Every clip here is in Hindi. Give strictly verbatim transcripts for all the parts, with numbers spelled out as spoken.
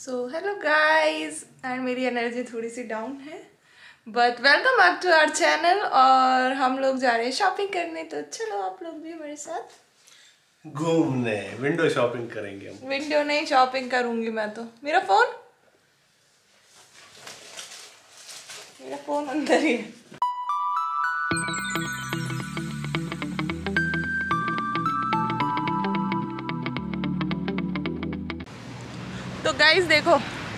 सो हेलो गाइस, एंड मेरी एनर्जी थोड़ी सी डाउन है but welcome back to our channel. और हम लोग जा रहे हैं शॉपिंग करने, तो चलो आप लोग भी हमारे साथ घूमने। विंडो शॉपिंग करेंगे हम। विंडो नहीं, शॉपिंग करूंगी मैं तो। मेरा फोन मेरा फोन अंदर ही है। तो गाइस देखो,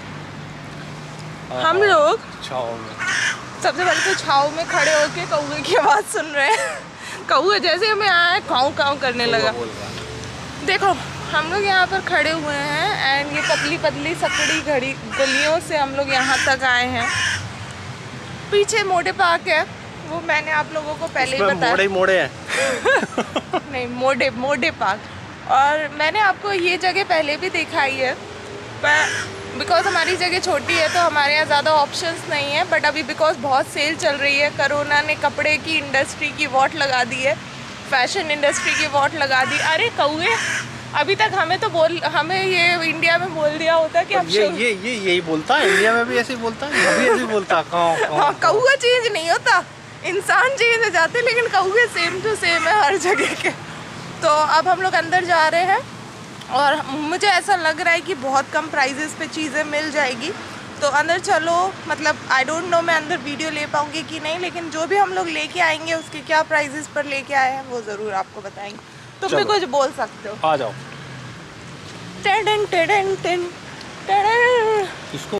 हम लोग छाव में सबसे पहले तो छाव में खड़े होके कौवे की आवाज़ सुन रहे हैं। कौवे जैसे हमें आया काऊ काऊ करने लगा। देखो हम लोग यहाँ पर खड़े हुए हैं एंड ये पतली पतली सकड़ी घड़ी गलियों से हम लोग यहाँ तक आए हैं। पीछे मोड़े पार्क है, वो मैंने आप लोगों को पहले ही बताया। मोड़े मोड़े हैं नहीं, मोड़े मोड़े पार्क। और मैंने आपको ये जगह पहले भी दिखाई है, पर बिकॉज हमारी जगह छोटी है तो हमारे यहाँ ज़्यादा ऑप्शंस नहीं है। बट अभी बिकॉज बहुत सेल चल रही है, कोरोना ने कपड़े की इंडस्ट्री की वॉट लगा दी है, फैशन इंडस्ट्री की वॉट लगा दी। अरे कौवे, अभी तक हमें तो बोल हमें ये इंडिया में बोल दिया होता कि अब ये ये ये यही बोलता है, इंडिया में भी ऐसे ही बोलता है, अभी ऐसे ही बोलता है। हाँ, कौवा चेंज नहीं होता, इंसान चेंज हो जाते, लेकिन कौवे सेम टू सेम है हर जगह के। तो अब हम लोग अंदर जा रहे हैं और मुझे ऐसा लग रहा है कि बहुत कम प्राइजेस पे चीज़ें मिल जाएगी। तो अंदर चलो, मतलब आई डोंट नो मैं अंदर वीडियो ले पाऊँगी कि नहीं, लेकिन जो भी हम लोग लेके आएंगे उसके क्या प्राइजेस पर लेके आए हैं वो ज़रूर आपको बताएंगे। तुम भी कुछ बोल सकते हो। आ जाओ। टेडन टेडन टेन टेडन। इसको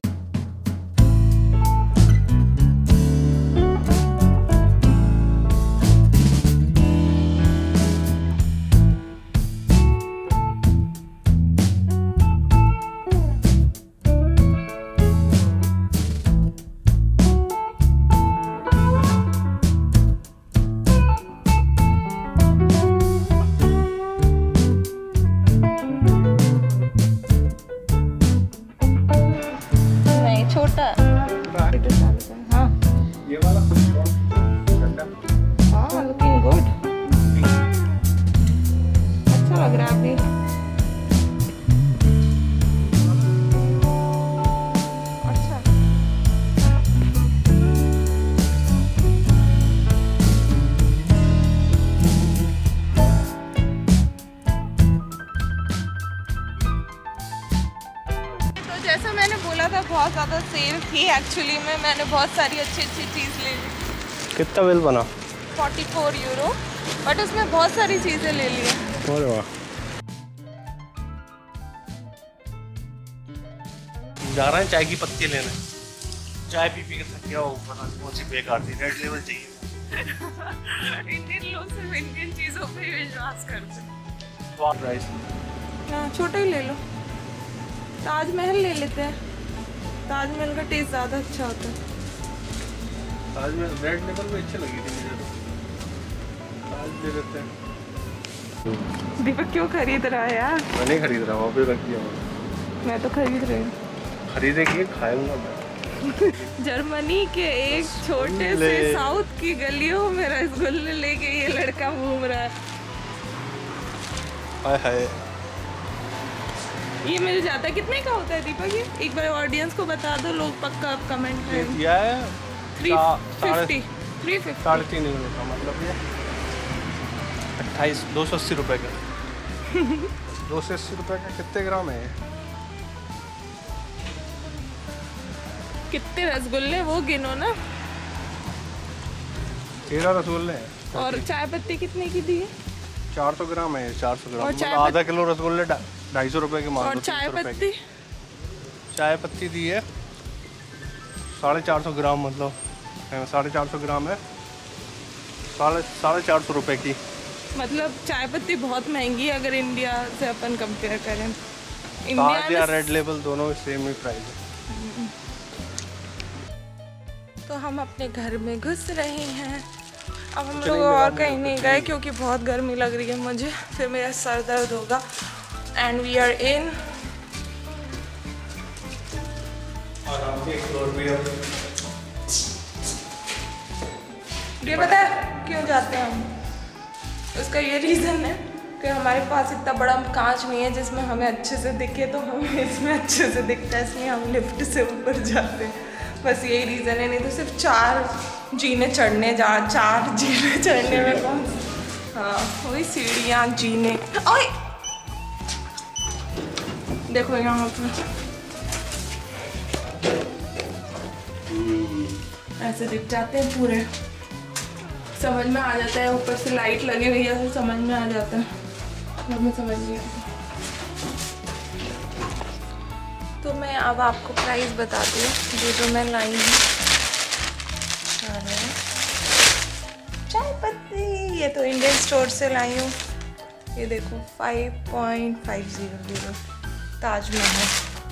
हाँ, ये वाला हाँ, लुकिंग गुड, अच्छा लग रहा है अभी। अच्छा, तो जैसा मैंने बोला था बहुत ज़्यादा सेल थी एक्चुअली में। मैंने बहुत सारी अच्छी अच्छी चीज़ ले ली। कितना बिल बना? चौवालीस यूरो, बट उसमें बहुत सारी चीज़ें ले ली हैं। अरे वाह। जा रहे हैं चाय की पत्ती लेने। चाय पी पी के थक गया हो, पता नहीं कौन सी बेकार थी। रेड लेवल चाहिए। इंडियन लोग सिर्फ इंडियन चीज़ों पे विश्वास करते हैं। स्वाद राइस। हाँ, छोटा ही ले लो। ताजमहल ले लेते हैं, ताजमहल का टेस्ट ज़्यादा अच्छा होता है। ताजमहल रेड लेवल में अच्छी लगी थी मुझे तो। ताज ले लेते हैं। दीपक क्यों खरीद रहा है यार? मैं नहीं खरीद रहा हूँ, अभी रख दिया मैंने। मैं तो खरीद रही हूँ। खरीदेगी, खाऊंगा मैं। जर्मनी के एक छोटे से साउथ की गलियों में रसगुल्ले लेके ये लड़का घूम रहा है। हाय हाय। ये मिल जाता है। कितने का होता है दीपक ये? एक बार ऑडियंस को बता दो, लोग पक्का आप कमेंट ये करें। दिया है थ्री फिफ्टी थ्री फिफ्टी साढ़े तीन यूरो का, मतलब ये अट्ठाईस दो सौ अस्सी रुपये का। दो सौ अस्सी रुपये का कितने ग्राम है? कितने रसगुल्ले वो गिनो ना। तेरह रसगुल्ले हैं। और चाय पत्ती कितने की दी है? चार सौ ग्राम है। चार सौ ग्राम और मतलब आधा किलो रसगुल्ले ढाई सौ रुपये के मान लो। और चाय पत्ती चाय पत्ती दी है साढ़े चार सौ ग्राम, मतलब साढ़े चार सौ ग्राम है, साढ़े साढ़े चार सौ रुपये की। मतलब चाय पत्ती बहुत महंगी है अगर इंडिया से अपन कंपेयर करें। ताज या रेड लेबल दोनों सेम ही प्राइस है। तो हम अपने घर में घुस रहे हैं। अब हम लोग और कहीं नहीं गए क्योंकि बहुत गर्मी लग रही है मुझे, फिर मेरा सर दर्द होगा। And we are in. ये पता है क्यों जाते हैं हम? उसका ये रीज़न है, कि हमारे पास इतना बड़ा कांच नहीं है जिसमें हमें अच्छे से दिखे, तो हमें इसमें अच्छे से दिखता है, इसलिए हम लिफ्ट से ऊपर जाते हैं। बस यही रीज़न है, नहीं तो सिर्फ चार जीने चढ़ने जा चार जीने चढ़ने में कौन, हाँ वही सीढ़ियाँ जीने। ओए देखो यहाँ पर ऐसे दिख जाते हैं पूरे, समझ में आ जाता है। ऊपर से लाइट लगी हुई है तो समझ में आ जाता है, और में समझ नहीं आता। तो मैं अब आपको प्राइस बताती हूँ जो जो मैं लाई हूँ। चाय पत्ती, ये तो इंडियन स्टोर से लाई हूँ। ये देखो five point five zero zero Taj Mahal.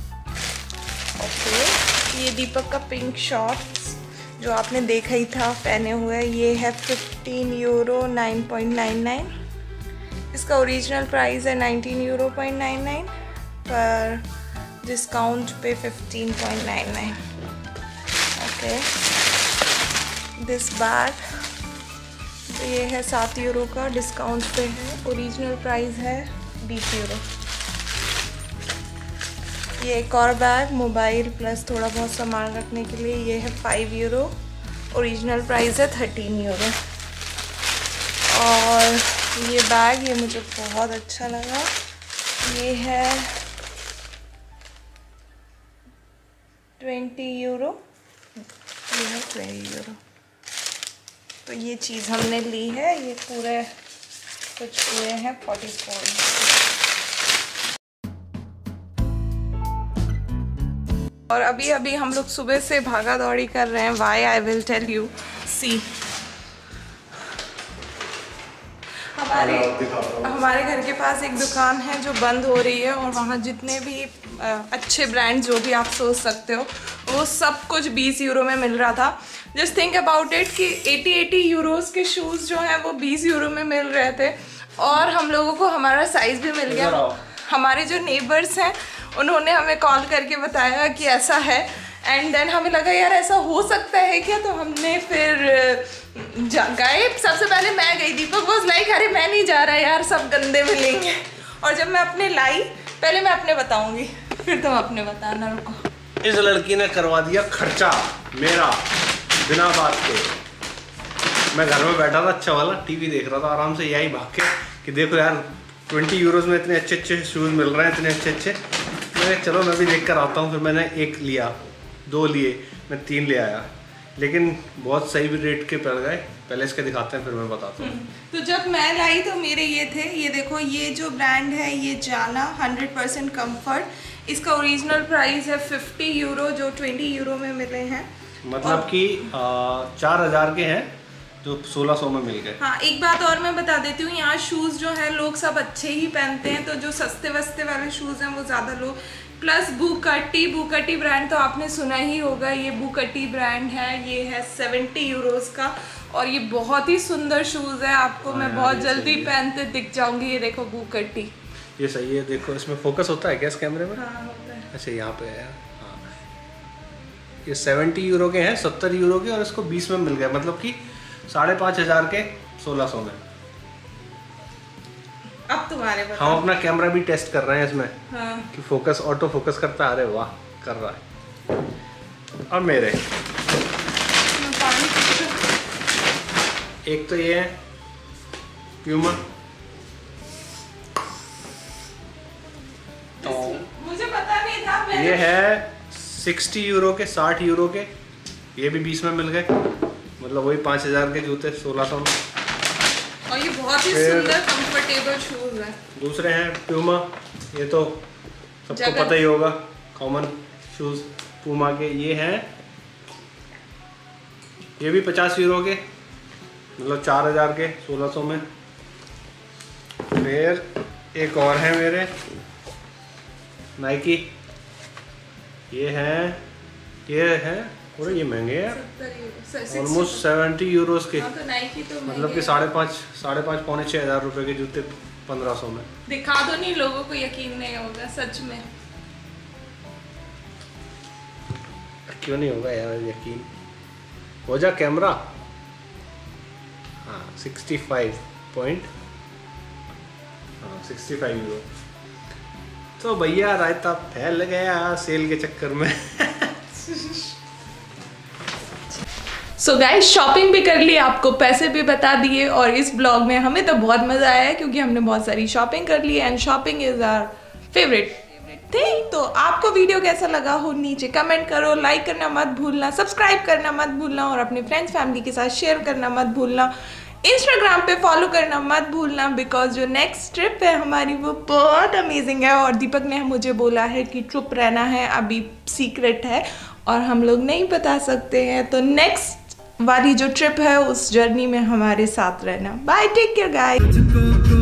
Okay, ये दीपक का पिंक शॉर्ट्स जो आपने देखा ही था पहने हुए, ये है fifteen euro nine point nine nine. इसका ओरिजिनल प्राइस है nineteen euro point nine nine, पर डिस्काउंट पे fifteen point nine nine. Okay, this bag तो ये है सात यूरो का, डिस्काउंट पे है, ओरिजिनल प्राइस है बीस यूरो। ये एक और बैग मोबाइल प्लस थोड़ा बहुत सामान रखने के लिए, ये है फाइव यूरो, ओरिजिनल प्राइस है थर्टीन यूरो। और ये बैग ये मुझे बहुत अच्छा लगा, ये है ट्वेंटी यूरो, ये है ट्वेंटी यूरो। तो ये चीज़ हमने ली है, ये पूरे कुछ हुए हैं फोर्टी फोर। और अभी अभी हम लोग सुबह से भागा दौड़ी कर रहे हैं। Why I will tell you, see हमारे हमारे घर के पास एक दुकान है जो बंद हो रही है, और वहाँ जितने भी अच्छे ब्रांड जो भी आप सोच सकते हो वो सब कुछ बीस यूरो में मिल रहा था। जस्ट थिंक अबाउट इट कि अस्सी अस्सी यूरोस के शूज़ जो हैं वो बीस यूरो में मिल रहे थे, और हम लोगों को हमारा साइज़ भी मिल गया। हमारे जो नेबर्स हैं उन्होंने हमें कॉल करके बताया कि ऐसा है, एंड देन हमें लगा यार ऐसा हो सकता है क्या, तो हमने फिर गए। सबसे पहले मैं गई, दीपक वॉज लाइक अरे मैं नहीं जा रहा यार, सब गंदे मिलेंगे। और जब मैं अपने लाई, पहले मैं अपने बताऊंगी फिर तुम अपने बताना, रुको। इस लड़की ने करवा दिया खर्चा मेरा बिना बात के। मैं घर में बैठा था अच्छा वाला टीवी देख रहा था आराम से, यही भाग के कि देखो यार ट्वेंटी यूरोज़ में इतने अच्छे अच्छे शूज़ मिल रहे हैं, इतने अच्छे अच्छे। मैंने चलो मैं भी देख कर आता हूँ। फिर मैंने एक लिया, दो लिए, मैं तीन ले आया, लेकिन बहुत सही भी रेट के पड़ गए। पहले इसके दिखाते हैं फिर मैं बताता हूँ। तो जब मैं लाई तो मेरे ये थे, ये देखो ये जो ब्रांड है ये जाना हंड्रेड परसेंट कम्फर्ट। इसका ओरिजिनल प्राइस है फिफ्टी यूरो जो ट्वेंटी यूरो में मिले हैं, मतलब कि चार हज़ार के हैं जो सोलह सौ में मिल गए। हाँ, एक बात और मैं बता देती हूँ, यहाँ शूज़ जो है लोग सब अच्छे ही पहनते हैं, तो जो सस्ते वस्ते वाले शूज़ हैं वो ज़्यादा लोग। प्लस बुकटी बुकटी ब्रांड तो आपने सुना ही होगा, ये बुकटी ब्रांड है, ये है सेवेंटी यूरोज़ का, और ये बहुत ही सुंदर शूज़ है। आपको मैं बहुत जल्दी पहनते दिख जाऊंगी। ये देखो बुकटी, ये सही है। देखो इसमें फोकस होता है क्या इस कैमरे में? हाँ होता है। अच्छा यहाँ पे है। हाँ, ये सेवेंटी यूरो के हैं, सत्तर यूरो के, और इसको बीस में मिल गया, मतलब कि साढ़े पाँच हज़ार के सोलह सौ में। अब तुम्हारे बताओ। हम अपना कैमरा भी टेस्ट कर रहे हैं इसमें, हाँ। कि फोकस ऑटो फोकस करता है। अरे वाह, कर रहा है। और मेरे एक तो ये है प्यूमा, तो मुझे पता नहीं था। ये है सिक्सटी यूरो के, साठ यूरो के, ये भी बीस में मिल गए, मतलब वही पाँच हज़ार के जूते सोलह सौ में। और ये बहुत ही सुंदर कंफर्टेबल शूज है। दूसरे हैं प्यूमा, ये तो सबको पता ही होगा, कॉमन शूज पूमा के। ये हैं, ये भी पचास यूरो के, मतलब चार हज़ार के सोलह सौ में। फिर एक और है मेरे नाइकी, ये हैं, ये हैं, और ये महंगे हैं, ऑलमोस्ट सेवेंटी यूरोस के। हाँ, तो नाइकी तो मतलब कि साढ़े पाँच साढ़े पाँच पौने छः हज़ार रुपये के जूते पंद्रह सौ में। दिखा दो, नहीं लोगों को यकीन नहीं होगा सच में। क्यों नहीं होगा यार यकीन, हो जा कैमरा। हाँ, सिक्सटी फाइव पॉइंट, हाँ सिक्सटी फाइव यूरो। तो भैया रायता फैल गया सेल के चक्कर में। सो गाइस शॉपिंग भी कर ली, आपको पैसे भी बता दिए, और इस ब्लॉग में हमें तो बहुत मज़ा आया क्योंकि हमने बहुत सारी शॉपिंग कर ली and shopping is our favourite thing. तो आपको वीडियो कैसा लगा हो नीचे कमेंट करो, लाइक करना मत भूलना, सब्सक्राइब करना मत भूलना और अपने फ्रेंड्स फैमिली के साथ शेयर करना मत भूलना। इंस्टाग्राम पे फॉलो करना मत भूलना बिकॉज जो नेक्स्ट ट्रिप है हमारी वो बहुत अमेजिंग है, और दीपक ने मुझे बोला है कि चुप रहना है, अभी सीक्रेट है और हम लोग नहीं बता सकते हैं। तो नेक्स्ट वाली जो ट्रिप है उस जर्नी में हमारे साथ रहना। Bye, take care guys.